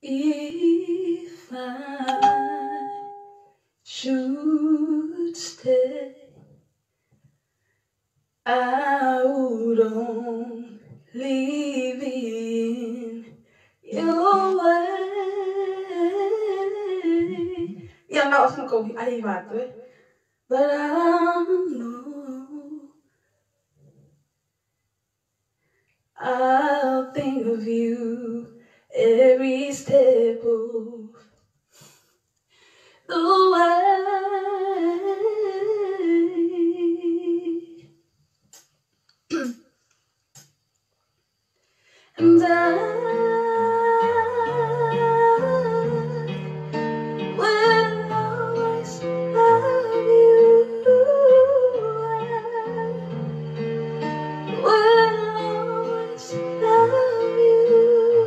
If I should stay, I would only be in your way. Ja, nou, als ik ook niet waard, hoor. But I know I'll think of you every step of the way. And I will always love you. I will always love you.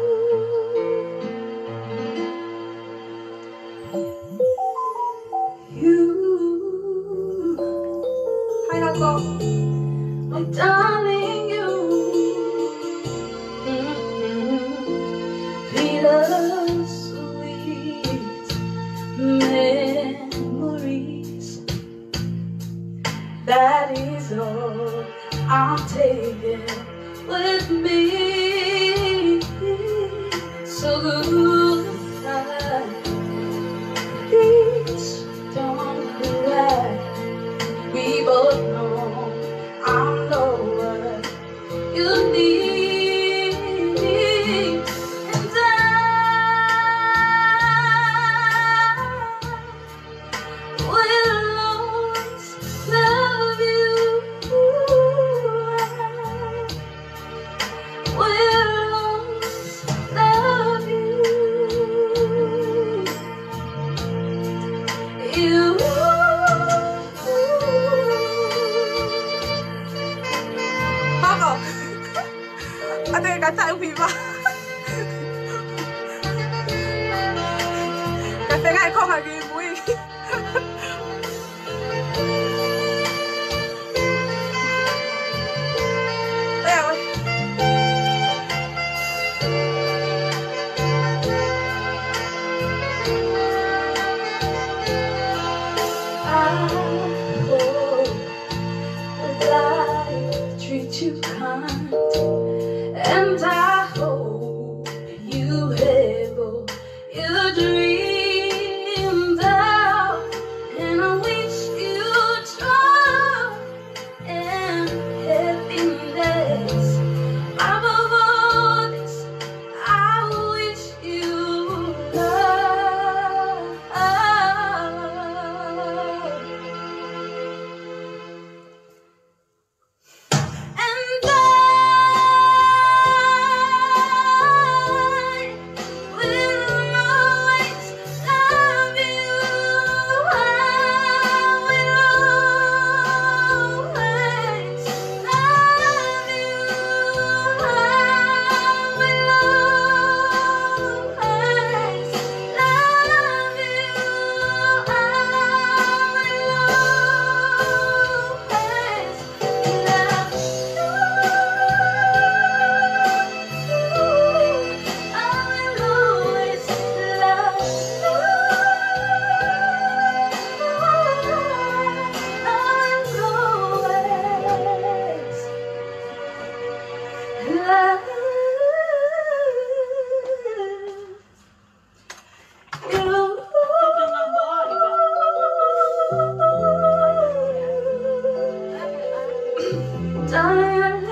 Hi, Hako. My darling, you. Bittersweet memories. That is all I'm taking with me. So goodbye. Please don't cry. We both know I'm not what you need. And I will always love you. I will always love you. Hako, ada yang kacau Viva. Kasi nga ikaw hagin mo eh. You kind, and I hope you have all your dreams out, and I wish you joy and happiness. Above all this, I wish you love. Darling,